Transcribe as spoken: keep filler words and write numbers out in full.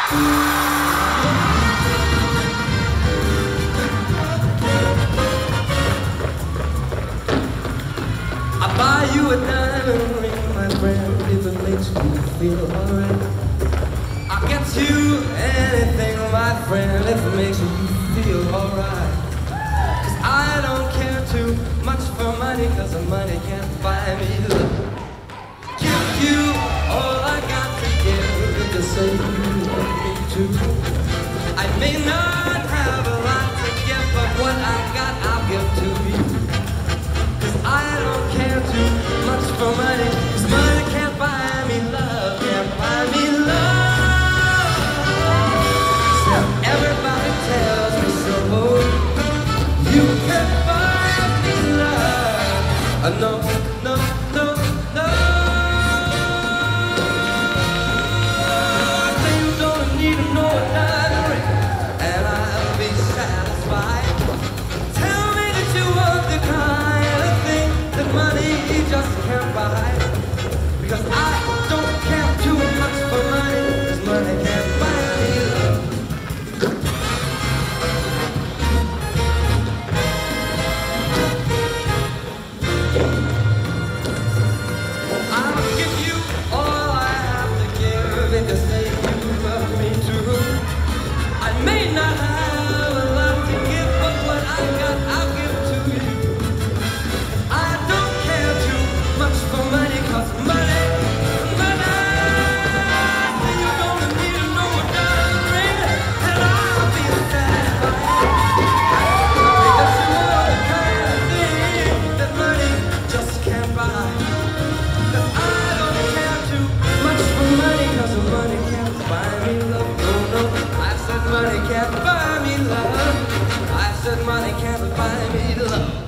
I'll buy you a diamond ring, my friend, if it makes you feel alright. I'll get you anything, my friend, if it makes you feel alright. Cause I don't care too much for money, cause the money can't buy me love. Give you all I got to give, if you say you love me too. I may not have a lot to give, but what I got I'll give to you. Cause I don't care too much for money, cause money can't buy me love, can't buy me love. So everybody tells me so. You can buy me love. Uh, no, no, no, no. I say you don't need to know a diamond ring, and I'll be satisfied. Tell me that you want the kind of thing that money just can't buy. Because I don't care too much for money, cause money can't buy me love. I'll give you all I have to give if you say you love me too. I may not have a lot to give, but what I got I'll give to you. I don't care too much for money, cause money, money. Say you don't need to know a diamond ring, and I'll be satisfied. I think that you are the kind of thing that money just can't buy. Cause I don't care too much for money, cause money can't buy me love. No, no, I said money can't buy me love. I said money can't buy me love.